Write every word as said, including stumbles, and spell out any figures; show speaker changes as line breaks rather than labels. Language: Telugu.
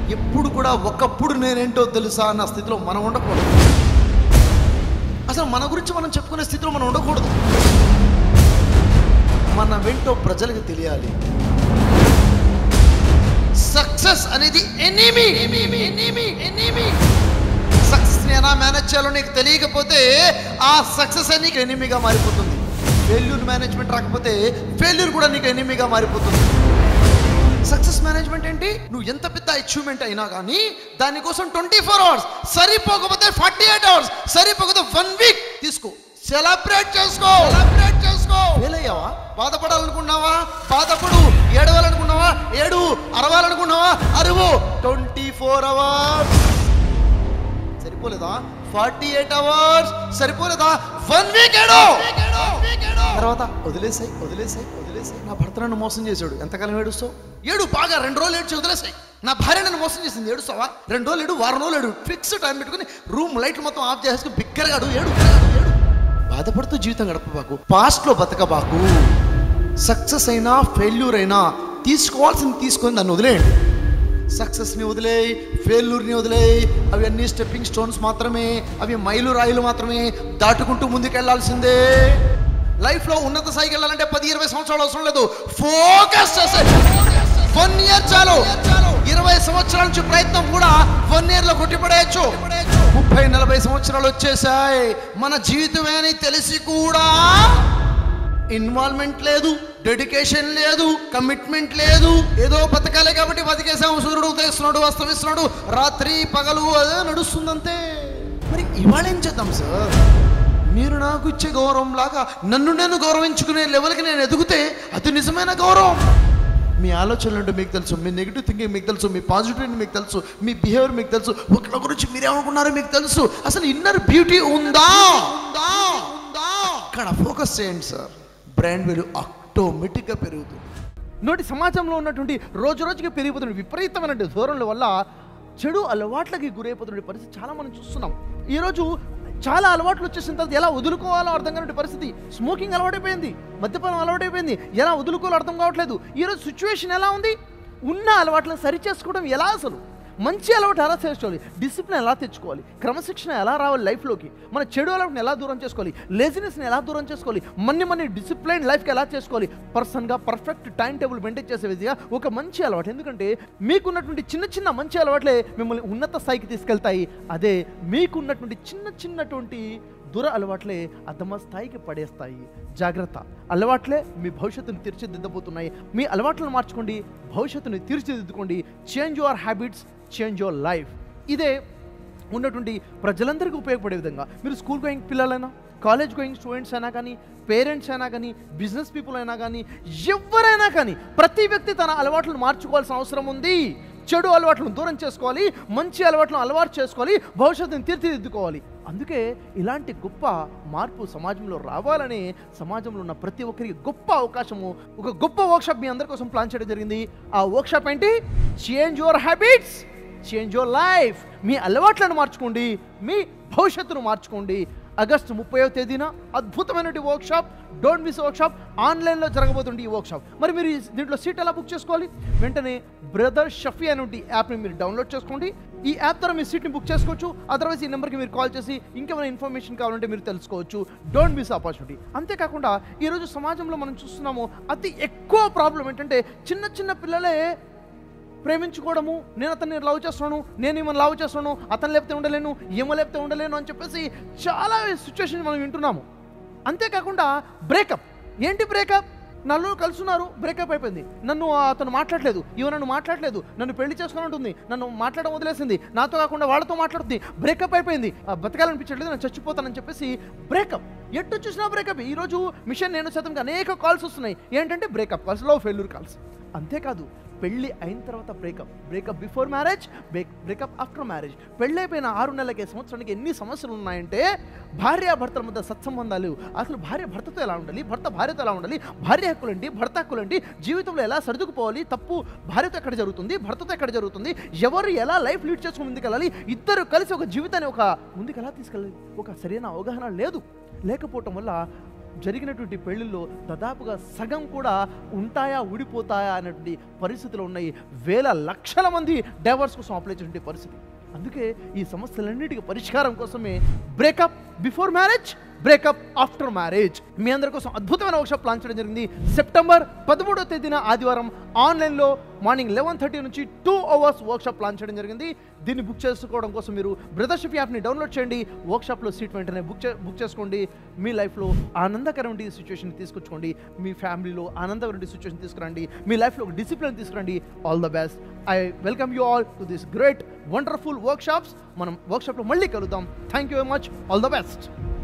ఎప్పుడు కూడా ఒకప్పుడు నేనేంటో తెలుసా అన్న స్థితిలో మనం ఉండకూడదు. అసలు మన గురించి మనం చెప్పుకునే స్థితిలో మనం ఉండకూడదు. మన వెంటో ప్రజలకు తెలియాలి. సక్సెస్ అనేది ఎనిమీ. సక్సెస్ని ఎలా మేనేజ్ చేయాలో నీకు తెలియకపోతే ఆ సక్సెస్ నీకు ఎనిమీగా మారిపోతుంది. ఫెయిల్యూర్ మేనేజ్మెంట్ రాకపోతే ఫెయిల్యూర్ కూడా నీకు ఎనిమీగా మారిపోతుంది. సక్సెస్ మేనేజ్మెంట్ ఏంటి? నువ్వు ఎంత పెద్ద అచీవ్మెంట్ అయినా కానీ దానికోసం ట్వంటీ ఫోర్ అవర్స్ సరిపోకపోతే ఫార్టీ ఎయిట్ అవర్స్ సరిపోకపోతే వన్ వీక్ తీసుకో, సెలబ్రేట్ చేసుకో. సెలబ్రేట్ చేసుకో. ఫెయిల్ అయ్యావా? బాధపడాలనుకున్నావా? బాధపడు. ఏడవాలనుకున్నావా? ఏడు. అరవాలనుకున్నావా? అరువు. ట్వంటీ ఫోర్ అవర్స్ సరిపోలేదా? ఫార్టీ ఎయిట్ అవర్స్ సరిపోలేదా? వన్ వీక్ ఏడు. తర్వాత వదిలేసాయి వదిలేసాయి వదిలేసాయి నా భర్త నన్ను మోసం చేశాడు. ఎంతకాలం ఏడుస్తావు? ఏడు. బాగా రెండు రోజులు ఏడ్చి వదిలేసాయి. నా భార్య నన్ను మోసం చేసింది. ఏడుస్తావా? రెండు రోజులు ఏడు, వారం రోజులు ఏడు. ఫిక్స్ టైం పెట్టుకుని రూమ్ లైట్లు మొత్తం ఆఫ్ చేసుకుని బిగ్గరగా అడు ఏడు ఏడు. బాధపడుతూ జీవితం గడపబాకు. పాస్ట్లో బతకబాకు. సక్సెస్ అయినా ఫెయిల్యూర్ అయినా తీసుకోవాల్సింది తీసుకొని దాన్ని వదిలేయండి. సక్సెస్ని వదిలేయి, ఫెయిల్యూర్ని వదిలేయి. అవి అన్ని స్టెప్పింగ్ స్టోన్స్ మాత్రమే. అవి మైలు రాయిలు మాత్రమే. దాటుకుంటూ ముందుకెళ్లాల్సిందే. లైఫ్లో ఉన్నత స్థాయికి వెళ్ళాలంటే పది ఇరవై సంవత్సరాలు అవసరం లేదు. ఫోకస్ చేసే వన్ ఇయర్ చాలు. ఇరవై సంవత్సరాల నుంచి ప్రయత్నం కూడా వన్ ఇయర్ లో కొట్టిపడేయచ్చు. ముప్పై నలభై సంవత్సరాలు వచ్చేసాయి. మన జీవితమే అని తెలిసి కూడా ఇన్వాల్వ్మెంట్ లేదు, డెడికేషన్ లేదు, కమిట్మెంట్ లేదు. ఏదో బతకాలే కాబట్టి బతికేసాము. సూర్యుడు ఉదయిస్తున్నాడు, అస్తమిస్తున్నాడు, రాత్రి పగలు అదే నడుస్తుందంతే. మరి ఇవాళ ఏం చేద్దాం సార్? మీరు నాకు ఇచ్చే గౌరవం లాగా నన్ను నేను గౌరవించుకునే లెవెల్కి నేను ఎదిగితే అది నిజమైన గౌరవం. మీ ఆలోచనలు అంటే మీకు తెలుసు, మీ నెగిటివ్ థింకింగ్ మీకు తెలుసు, మీ పాజిటివ్ మీకు తెలుసు, మీ బిహేవియర్ మీకు తెలుసు, ఒకరి గురించి మీరేమనుకున్నారో మీకు తెలుసు. అసలు ఇన్నర్ బ్యూటీ ఉందా ఉందా ఉందా అక్కడ ఫోకస్ చేయండి సార్. బ్రాండ్ వాల్యూ ఆటోమేటిక్గా పెరుగుతుంది. నోటి సమాజంలో ఉన్నటువంటి రోజు రోజుకి పెరిగిపోతున్న విపరీతమైన ధోరణుల వల్ల చెడు అలవాట్లకి గురైపోతున్న పరిస్థితి చాలా మనం చూస్తున్నాం. ఈరోజు చాలా అలవాట్లు వచ్చేసిన తర్వాత ఎలా వదులుకోవాలో అర్థం కాని పరిస్థితి. స్మోకింగ్ అలవాటైపోయింది, మద్యపానం అలవాటైపోయింది, ఎలా వదులుకోవాలో అర్థం కావట్లేదు. ఈరోజు సిచ్యువేషన్ ఎలా ఉంది? ఉన్న అలవాట్లను సరి చేసుకోవడం ఎలా? అసలు మంచి అలవాటు ఎలా చేసుకోవాలి, డిసిప్లిన్ ఎలా తెచ్చుకోవాలి, క్రమశిక్షణ ఎలా రావాలి లైఫ్లోకి, మన చెడు అలవాటుని ఎలా దూరం చేసుకోవాలి, లేజినెస్ని ఎలా దూరం చేసుకోవాలి, మన్ని మన్ని డిసిప్లైన్ లైఫ్కి ఎలా చేసుకోవాలి, పర్సన్గా పర్ఫెక్ట్ టైం టేబుల్ మెయింటైన్ చేసే విధంగా ఒక మంచి అలవాటు. ఎందుకంటే మీకున్నటువంటి చిన్న చిన్న మంచి అలవాట్లే మిమ్మల్ని ఉన్నత స్థాయికి తీసుకెళ్తాయి. అదే మీకున్నటువంటి చిన్న చిన్నటువంటి దుర అలవాట్లే అధమ స్థాయికి పడేస్తాయి. జాగ్రత్త. అలవాట్లే మీ భవిష్యత్తును తీర్చిదిద్దబోతున్నాయి. మీ అలవాట్లను మార్చుకోండి, భవిష్యత్తుని తీర్చిదిద్దుకోండి. Change your habits, change your life. ఇదే ఉన్నటువంటి ప్రజలందరికీ ఉపయోగపడే విధంగా మీరు స్కూల్ గోయింగ్ పిల్లలైనా, కాలేజ్ గోయింగ్ స్టూడెంట్స్ అయినా కానీ, పేరెంట్స్ అయినా కానీ, బిజినెస్ పీపుల్ అయినా కానీ, ఎవరైనా కానీ ప్రతి వ్యక్తి తన అలవాట్లను మార్చుకోవాల్సిన అవసరం ఉంది. చెడు అలవాట్లను దూరం చేసుకోవాలి, మంచి అలవాట్లను అలవాటు చేసుకోవాలి, భవిష్యత్తును తీర్చిదిద్దుకోవాలి. అందుకే ఇలాంటి గొప్ప మార్పు సమాజంలో రావాలని సమాజంలో ఉన్న ప్రతి ఒక్కరికి గొప్ప అవకాశము, ఒక గొప్ప వర్క్షాప్ మీ అందరి కోసం ప్లాన్ చేయడం జరిగింది. ఆ వర్క్షాప్ ఏంటి? Change your habits, change your life. మీ అలవాట్లను మార్చుకోండి, మీ భవిష్యత్తును మార్చుకోండి. ఆగస్టు ముప్పైవ తేదీన అద్భుతమైనటువంటి వర్క్షాప్, డోంట్ మిస్ వర్క్షాప్. ఆన్లైన్లో జరగబోతుంది ఈ వర్క్షాప్. మరి మీరు దీంట్లో సీట్ ఎలా బుక్ చేసుకోవాలి? వెంటనే బ్రదర్ షఫీ అనే యాప్ని మీరు డౌన్లోడ్ చేసుకోండి. ఈ యాప్ ద్వారా మీరు సీట్ని బుక్ చేసుకోవచ్చు. అదర్వైజ్ ఈ నెంబర్కి మీరు కాల్ చేసి ఇంకేమైనా ఇన్ఫర్మేషన్ కావాలంటే మీరు తెలుసుకోవచ్చు. Don't miss opportunity. అంతేకాకుండా ఈరోజు సమాజంలో మనం చూస్తున్నాము అతి ఎక్కువ ప్రాబ్లం ఏంటంటే చిన్న చిన్న పిల్లలే ప్రేమించుకోవడము, నేను అతన్ని లవ్ చేస్తున్నాను, నేను ఏమైనా లవ్ చేస్తున్నాను, అతను లేపితే ఉండలేను, ఏమో లేపితే ఉండలేను అని చెప్పేసి చాలా సిచ్యువేషన్ మనం వింటున్నాము. అంతేకాకుండా బ్రేకప్. ఏంటి బ్రేకప్? నలుగురు కలుసున్నారు, బ్రేకప్ అయిపోయింది. నన్ను అతను మాట్లాడలేదు, ఇవ నన్ను మాట్లాడలేదు, నన్ను పెళ్లి చేసుకుని ఉంటుంది, నన్ను మాట్లాడడం వదిలేసింది, నాతో కాకుండా వాళ్ళతో మాట్లాడుతుంది, బ్రేకప్ అయిపోయింది, బతకాలనిపించట్లేదు, నేను చచ్చిపోతానని చెప్పేసి బ్రేకప్. ఎటు చూసినా బ్రేకప్. ఈరోజు మిషన్ నేను శాతంగా అనేక కాల్స్ వస్తున్నాయి. ఏంటంటే breakup calls, love failure calls. అంతేకాదు పెళ్ళి అయిన తర్వాత breakup, breakup before marriage, breakup after marriage. పెళ్ళి అయిపోయిన ఆరు నెలలకి, సంవత్సరానికి ఎన్ని సమస్యలు ఉన్నాయంటే భార్యాభర్తల మధ్య సత్సంబంధాలు, అసలు భార్య భర్తతో ఎలా ఉండాలి, భర్త భార్యతో ఎలా ఉండాలి, భార్య హక్కులేంటి, భర్త హక్కులేంటి, జీవితంలో ఎలా సర్దుకుపోవాలి, తప్పు భార్యతో ఎక్కడ జరుగుతుంది, భర్తతో ఎక్కడ జరుగుతుంది, ఎవరు ఎలా లైఫ్ లీడ్ చేసుకుని ముందుకెళ్ళాలి, ఇద్దరు కలిసి ఒక జీవితాన్ని ఒక ముందుకు ఎలా తీసుకెళ్ళాలి, ఒక సరైన అవగాహన లేదు. లేకపోవటం వల్ల
జరిగినటువంటి పెళ్ళిళ్ళు దాదాపుగా సగం కూడా ఉంటాయా ఊడిపోతాయా అనేటువంటి పరిస్థితులు ఉన్నాయి. వేల లక్షల మంది డైవర్స్ కోసం అప్లై చేసినటువంటి పరిస్థితి. అందుకే ఈ సమస్యలన్నిటికీ పరిష్కారం కోసమే breakup before marriage, breakup after marriage మీ అందరి కోసం అద్భుతమైన వర్క్షాప్ ప్లాన్ చేయడం జరిగింది. సెప్టెంబర్ పదమూడవ తేదీన ఆదివారం ఆన్లైన్లో మార్నింగ్ లెవెన్ థర్టీ నుంచి టూ అవర్స్ వర్క్షాప్ ప్లాన్ చేయడం జరిగింది. దీన్ని బుక్ చేసుకోవడం కోసం మీరు బ్రదర్ షాఫీ యాప్ని డౌన్లోడ్ చేయండి. వర్క్షాప్లో సీట్ వెంటనే బుక్ చే బుక్ చేసుకోండి. మీ లైఫ్లో ఆనందకరమైన సిచ్యువేషన్ తీసుకొచ్చుకోండి. మీ ఫ్యామిలీలో ఆనందకరమైన సిచ్యువేషన్ తీసుకురండి. మీ లైఫ్లో ఒక డిసిప్లిన్ తీసుకురండి. All the best. I welcome you all to this great wonderful workshops. మనం వర్క్షాప్లో మళ్ళీ కలుద్దాం. Thank you very much. All the best.